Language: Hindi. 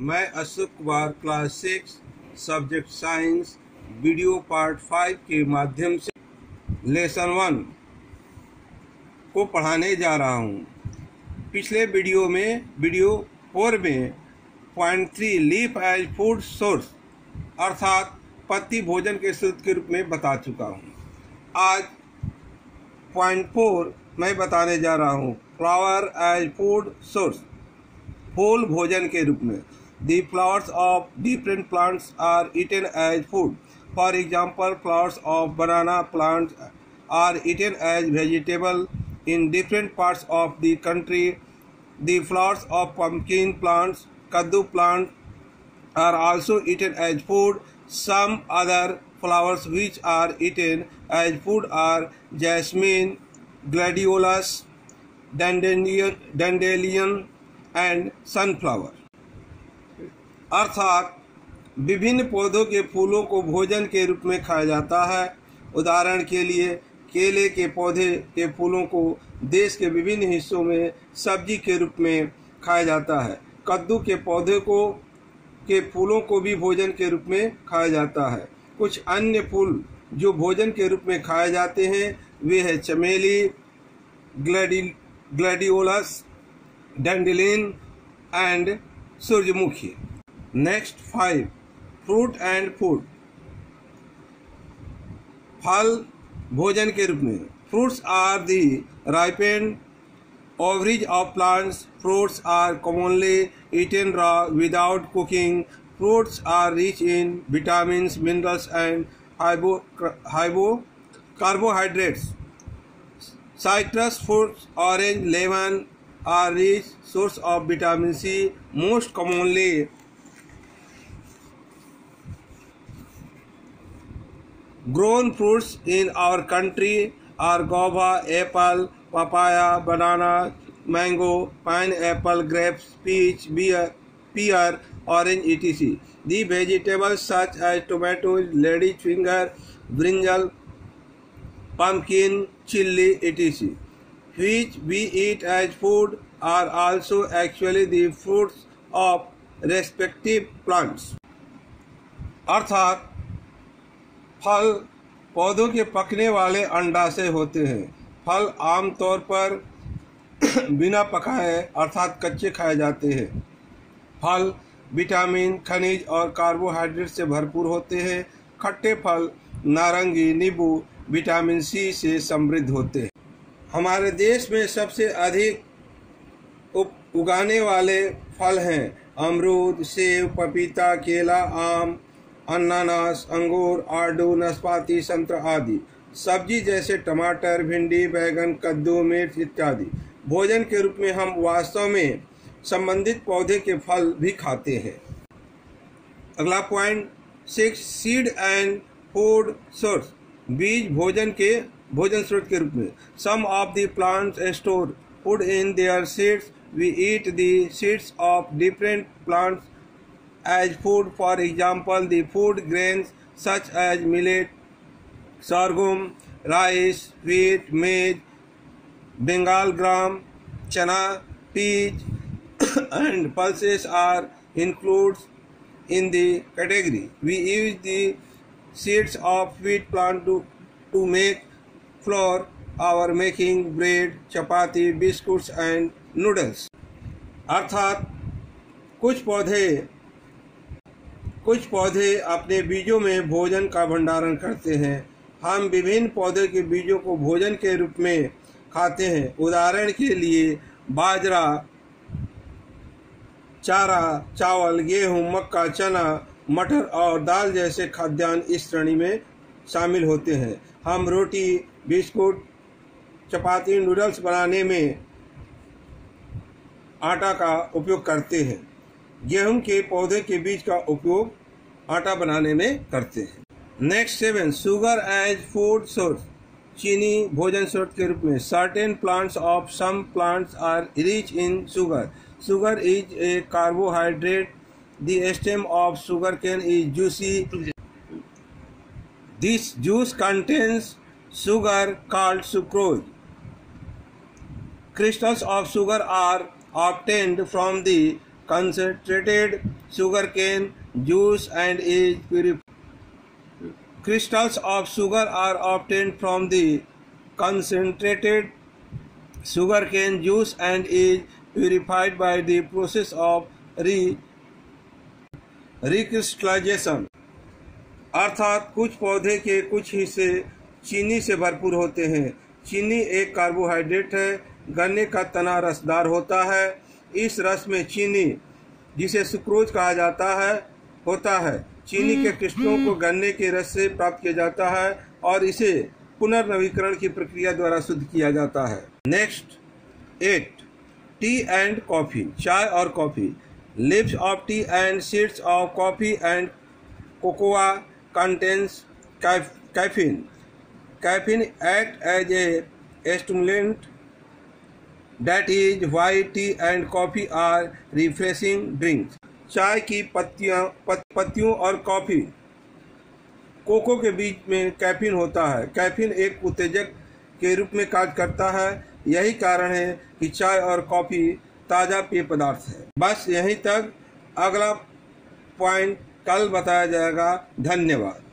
मैं Ashok Kumar class 6 subject science video part 5 के माध्यम से लेसन 1 को पढ़ाने जा रहा हूँ। पिछले वीडियो 4 में point 3 leaf as food source अर्थात पत्ती भोजन के स्रोत के रूप में बता चुका हूँ। आज पॉइंट 4 मैं बताने जा रहा हूँ फ्लावर एज फूड सोर्स, फूल भोजन के रूप में। The flowers of different plants are eaten as food. For example, flowers of banana plants are eaten as vegetable in different parts of the country. The flowers of pumpkin plants, kaddu plant are also eaten as food. Some other flowers which are eaten as food are jasmine, gladiolus, dandelion and sunflower. अर्थात विभिन्न पौधों के फूलों को भोजन के रूप में खाया जाता है। उदाहरण के लिए केले के पौधे के फूलों को देश के विभिन्न हिस्सों में सब्जी के रूप में खाया जाता है। कद्दू के पौधे के फूलों को भी भोजन के रूप में खाया जाता है। कुछ अन्य फूल जो भोजन के रूप में खाए जाते हैं वे है चमेली, ग्लैडियोलस, डैंडेलियन एंड सूरजमुखी। नेक्स्ट 5 फ्रूट एंड फूड, फल भोजन के रूप में। Fruits are the ripened ovaries of plants. Fruits are commonly eaten raw without cooking. Fruits are rich in vitamins, minerals and carbohydrates. Citrus fruits, orange, lemon are rich source of vitamin C. Most commonly grown fruits in our country are guava, apple, papaya, banana, mango, pineapple, grapes, peach, pear, orange, etc. The vegetables such as tomatoes, ladyfinger, brinjal, pumpkin, chili, etc. which we eat as food are also actually the fruits of respective plants. अर्थात फल पौधों के पकने वाले अंडाशय होते हैं। फल आमतौर पर बिना पकाए अर्थात कच्चे खाए जाते हैं। फल विटामिन, खनिज और कार्बोहाइड्रेट से भरपूर होते हैं। खट्टे फल नारंगी, नींबू विटामिन सी से समृद्ध होते हैं। हमारे देश में सबसे अधिक उगाने वाले फल हैं अमरूद, सेब, पपीता, केला, आम, अनानास, अंगूर, आड़ू, नाशपाती, संतरा आदि। सब्जी जैसे टमाटर, भिंडी, बैंगन, कद्दू, मिर्च इत्यादि। भोजन के रूप में हम वास्तव में संबंधित पौधे के फल भी खाते हैं। अगला point 6 seed and food source, बीज भोजन स्रोत के रूप में। Some of the plants store food in their seeds. We eat the seeds of different plants as food. For example, the food grains such as millet, sorghum, rice, wheat, maize, Bengal gram, chana, peas and pulses are included in the category. We use the seeds of wheat plant to make flour for making bread, chapati, biscuits and noodles. अर्थात कुछ पौधे अपने बीजों में भोजन का भंडारण करते हैं। हम विभिन्न पौधे के बीजों को भोजन के रूप में खाते हैं। उदाहरण के लिए बाजरा, चारा, चावल, गेहूं, मक्का, चना, मटर और दाल जैसे खाद्यान्न इस श्रेणी में शामिल होते हैं। हम रोटी, बिस्कुट, चपाती, नूडल्स बनाने में आटा का उपयोग करते हैं। गेहूं के पौधे के बीज का उपयोग आटा बनाने में करते हैं। Next 7 sugar as food source, चीनी भोजन स्रोत के रूप में। Certain plants of some plants are rich in sugar. Sugar is a carbohydrate. The stem of sugar cane is juicy. This juice contains sugar called sucrose. Crystals of sugar are obtained from the concentrated sugarcane juice and is purified. Crystals of sugar are obtained from the concentrated sugarcane juice and is purified by the process of recrystallization. अर्थात कुछ पौधे के कुछ हिस्से चीनी से भरपूर होते हैं। चीनी एक कार्बोहाइड्रेट है। गन्ने का तना रसदार होता है। इस रस में चीनी, जिसे सुक्रोज कहा जाता है, होता है। चीनी के क्रिस्टलों को गन्ने के रस से प्राप्त किया जाता है और इसे पुनर्नवीकरण की प्रक्रिया द्वारा शुद्ध किया जाता है। नेक्स्ट 8. टी एंड कॉफी, चाय और coffee. Leaves of tea and seeds of coffee and cocoa contains caffeine. Caffeine acts as a stimulant. That is why tea and coffee are refreshing drinks. चाय की पत्तियों और कॉफी कोको के बीच में कैफीन होता है। कैफीन एक उत्तेजक के रूप में कार्य करता है। यही कारण है कि चाय और कॉफी ताज़ा पेय पदार्थ है। बस यहीं तक, अगला पॉइंट कल बताया जाएगा। धन्यवाद।